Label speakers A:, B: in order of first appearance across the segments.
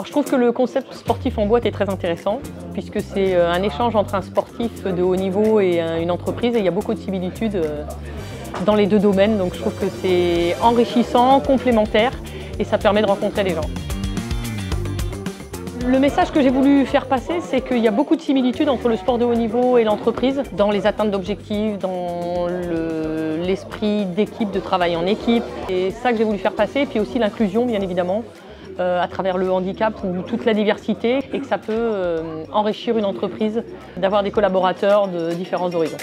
A: Alors je trouve que le concept sportif en boîte est très intéressant puisque c'est un échange entre un sportif de haut niveau et une entreprise et il y a beaucoup de similitudes dans les deux domaines, donc je trouve que c'est enrichissant, complémentaire et ça permet de rencontrer les gens. Le message que j'ai voulu faire passer, c'est qu'il y a beaucoup de similitudes entre le sport de haut niveau et l'entreprise, dans les atteintes d'objectifs, dans l'esprit d'équipe, de travail en équipe. Et ça que j'ai voulu faire passer, et puis aussi l'inclusion bien évidemment, à travers le handicap ou toute la diversité, et que ça peut enrichir une entreprise d'avoir des collaborateurs de différents horizons.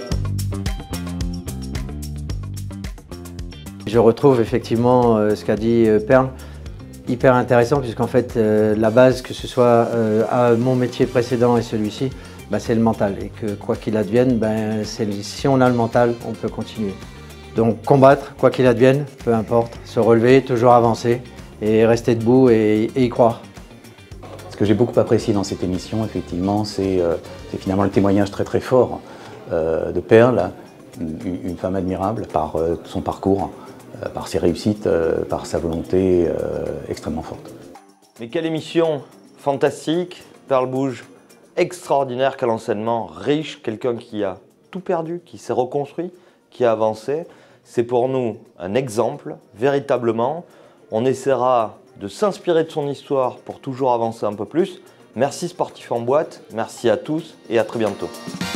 B: Je retrouve effectivement ce qu'a dit Perle, hyper intéressant puisqu'en fait la base, que ce soit à mon métier précédent et celui-ci, c'est le mental et que quoi qu'il advienne, si on a le mental, on peut continuer. Donc combattre, quoi qu'il advienne, peu importe, se relever, toujours avancer et rester debout et y croire.
C: Ce que j'ai beaucoup apprécié dans cette émission, effectivement, c'est finalement le témoignage très fort de Perle, une femme admirable par son parcours, par ses réussites, par sa volonté extrêmement forte.
D: Mais quelle émission fantastique, Perle Bouge, extraordinaire, quel enseignement riche, quelqu'un qui a tout perdu, qui s'est reconstruit, qui a avancé. C'est pour nous un exemple, véritablement. On essaiera de s'inspirer de son histoire pour toujours avancer un peu plus. Merci Sportif en boîte, merci à tous et à très bientôt.